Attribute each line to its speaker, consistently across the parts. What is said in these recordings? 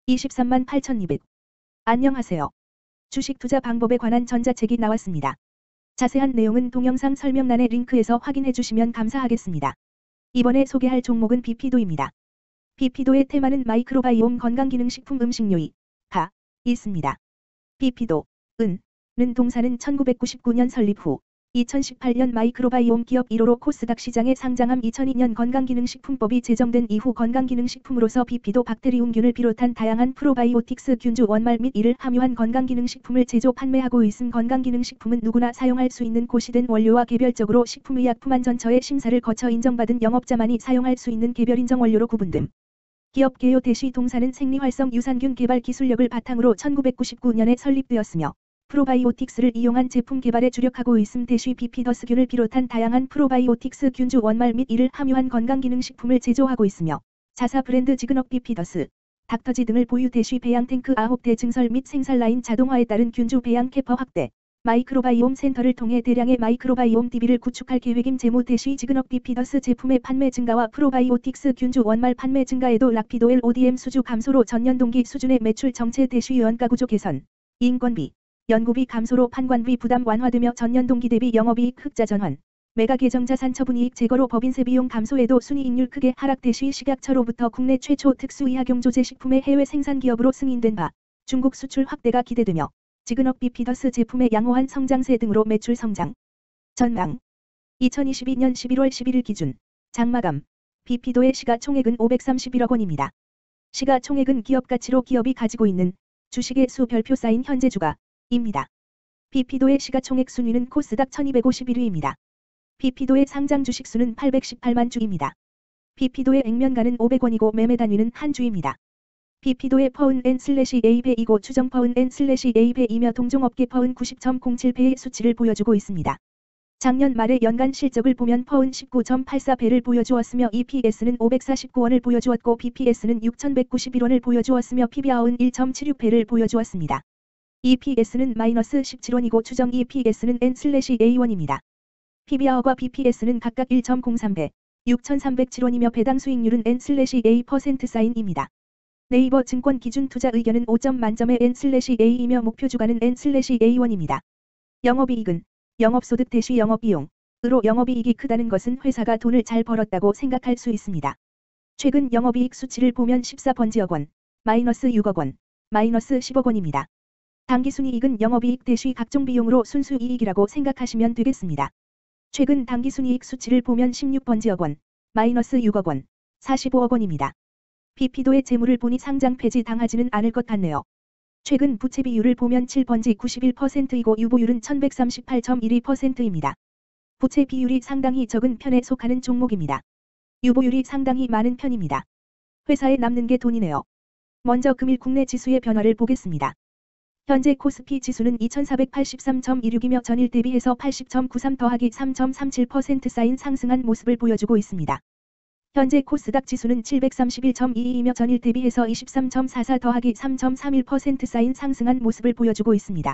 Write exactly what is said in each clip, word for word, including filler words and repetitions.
Speaker 1: 이십삼만 팔천이백. 안녕하세요. 주식 투자 방법에 관한 전자책이 나왔습니다. 자세한 내용은 동영상 설명란의 링크에서 확인해 주시면 감사하겠습니다. 이번에 소개할 종목은 비피도입니다. 비피도의 테마는 마이크로바이옴 건강기능식품 음식료이 가 있습니다. 비피도 은, 는 동사는 천구백구십구 년 설립 후 이천십팔 년 마이크로바이옴 기업 일 호로 코스닥 시장에 상장함. 이천이 년 건강기능식품법이 제정된 이후 건강기능식품으로서 비피도 박테리움균을 비롯한 다양한 프로바이오틱스 균주 원말 및 이를 함유한 건강기능식품을 제조 판매하고 있음. 건강기능식품은 누구나 사용할 수 있는 고시된 원료와 개별적으로 식품의약품안전처의 심사를 거쳐 인정받은 영업자만이 사용할 수 있는 개별인정 원료로 구분됨. 기업 개요 대시 동사는 생리활성 유산균 개발 기술력을 바탕으로 천구백구십구 년에 설립되었으며 프로바이오틱스를 이용한 제품 개발에 주력하고 있음. 대시 비피더스균을 비롯한 다양한 프로바이오틱스 균주 원말 및 이를 함유한 건강기능식품을 제조하고 있으며 자사 브랜드 지그넉 비피더스, 닥터지 등을 보유. 대시 배양탱크 아홉 대 증설 및 생산 라인 자동화에 따른 균주 배양 캐퍼 확대, 마이크로바이옴 센터를 통해 대량의 마이크로바이옴 디비를 구축할 계획임. 재무 대시 지그넉 비피더스 제품의 판매 증가와 프로바이오틱스 균주 원말 판매 증가에도 락피도 오디엠 수주 감소로 전년 동기 수준의 매출 정체. 대시 원가구조 개선, 인건비, 연구비 감소로 판관비 부담 완화되며 전년 동기 대비 영업이익 흑자 전환, 매각 계정자산 처분이익 제거로 법인세 비용 감소에도 순이익률 크게 하락. 대시 식약처로부터 국내 최초 특수의약용조제 식품의 해외 생산 기업으로 승인된 바 중국 수출 확대가 기대되며 지그넉 비피더스 제품의 양호한 성장세 등으로 매출 성장 전망. 이천이십이 년 십일월 십일일 기준 장마감 비피도의 시가총액은 오백삼십일억 원입니다. 시가총액은 기업가치로 기업이 가지고 있는 주식의 수 별표 쌓인 현재 주가 입니다. 비피도의 시가총액 순위는 코스닥 천이백오십일 위입니다. 비피도의 상장 주식수는 팔백십팔만 주입니다. 비피도의 액면가는 오백 원이고 매매 단위는 한 주입니다. 비피도의 퍼은 엔 슬래시 에이 배이고 추정 퍼은 엔 슬래시 에이 배이며 동종업계 퍼은 구십 점 공칠 배의 수치를 보여주고 있습니다. 작년 말의 연간 실적을 보면 퍼은 십구 점 팔사 배를 보여주었으며 이피에스는 오백사십구 원을 보여주었고 비피에스는 육천백구십일 원을 보여주었으며 피비알은 일 점 칠육 배를 보여주었습니다. 이피에스는 마이너스 십칠 원이고 추정 이피에스는 엔 슬래시 에이 원입니다. 피비알과 비피에스는 각각 일 점 공삼 배, 육천삼백칠 원이며 배당 수익률은 엔 슬래시 에이 퍼센트 사인입니다. 네이버 증권 기준 투자 의견은 오 점 만점의 엔 슬래시 에이이며 목표 주가는 엔 슬래시 에이 원입니다. 영업이익은 영업소득 대시 영업비용으로 영업이익이 크다는 것은 회사가 돈을 잘 벌었다고 생각할 수 있습니다. 최근 영업이익 수치를 보면 십사 번지억 원, 마이너스 육억 원, 마이너스 십억 원입니다. 당기순이익은 영업이익 대시 각종 비용으로 순수이익이라고 생각하시면 되겠습니다. 최근 당기순이익 수치를 보면 십육 번지억 원, 마이너스 육억 원, 사십오억 원입니다. 비피도의 재물을 보니 상장 폐지 당하지는 않을 것 같네요. 최근 부채 비율을 보면 칠 번지 구십일 퍼센트이고 유보율은 천백삼십팔 점 일이 퍼센트입니다. 부채 비율이 상당히 적은 편에 속하는 종목입니다. 유보율이 상당히 많은 편입니다. 회사에 남는 게 돈이네요. 먼저 금일 국내 지수의 변화를 보겠습니다. 현재 코스피 지수는 이천사백팔십삼 점 이육이며 전일 대비해서 팔십 점 구삼 더하기 삼 점 삼칠 퍼센트 쌓인 상승한 모습을 보여주고 있습니다. 현재 코스닥 지수는 칠백삼십일 점 이이이며 전일 대비해서 이십삼 점 사사 더하기 삼 점 삼일 퍼센트 쌓인 상승한 모습을 보여주고 있습니다.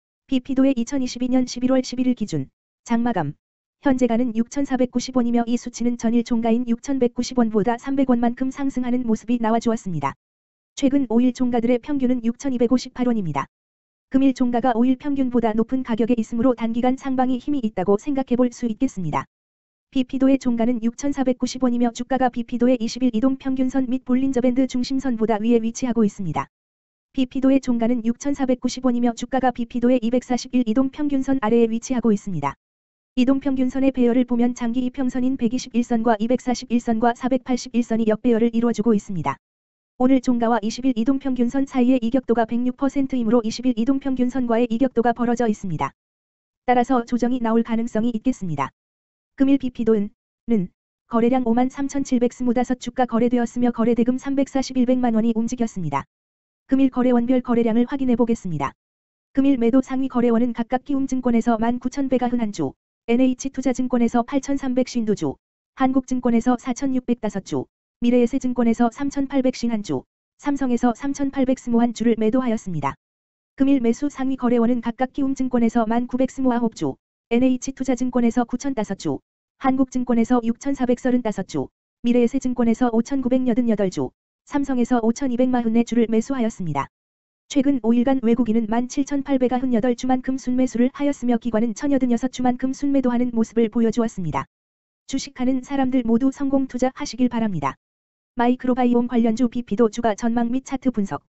Speaker 1: 비피도의 이천이십이 년 십일월 십일일 기준 장마감 현재가는 육천사백구십 원이며 이 수치는 전일 종가인 육천백구십 원보다 삼백 원만큼 상승하는 모습이 나와주었습니다. 최근 오 일 종가들의 평균은 육천이백오십팔 원입니다. 금일 종가가 오 일 평균보다 높은 가격에 있으므로 단기간 상방이 힘이 있다고 생각해 볼 수 있겠습니다. 비피도의 종가는 육천사백구십 원이며 주가가 비피도의 이십 일 이동평균선 및 볼린저밴드 중심선보다 위에 위치하고 있습니다. 비피도의 종가는 육천사백구십 원이며 주가가 비피도의 이백사십일 이동평균선 아래에 위치하고 있습니다. 이동평균선의 배열을 보면 장기 이평선인 백이십일 선과 이백사십일 선과 사백팔십일 선이 역배열을 이루어주고 있습니다. 오늘 종가와 이십 일 이동평균선 사이의 이격도가 백육 퍼센트이므로 이십 일 이동평균선과의 이격도가 벌어져 있습니다. 따라서 조정이 나올 가능성이 있겠습니다. 금일 비피도는 거래량 오만 삼천칠백이십오 주가 거래되었으며 거래대금 삼백사십일백만 원이 움직였습니다. 금일 거래원별 거래량을 확인해 보겠습니다. 금일 매도 상위 거래원은 각각 키움증권에서 만 구천 백구십일 주, 엔에이치투자증권에서 팔천삼백오십이 주, 한국증권에서 사천육백오 주, 미래에셋증권에서 삼천팔백오십일 주, 삼성에서 삼천팔백이십일 주를 매도하였습니다. 금일 매수 상위 거래원은 각각 키움증권에서 만 구백이십구 주, 엔에이치투자증권에서 구천오 주, 한국증권에서 육천사백삼십오 주, 미래에셋증권에서 오천구백팔십팔 주, 삼성에서 오천이백사십사 주를 매수하였습니다. 최근 오 일간 외국인은 만 칠천팔백구십팔 주만큼 순매수를 하였으며 기관은 천팔십육 주만큼 순매도하는 모습을 보여주었습니다. 주식하는 사람들 모두 성공 투자하시길 바랍니다. 마이크로바이옴 관련주 비피도 주가 전망 및 차트 분석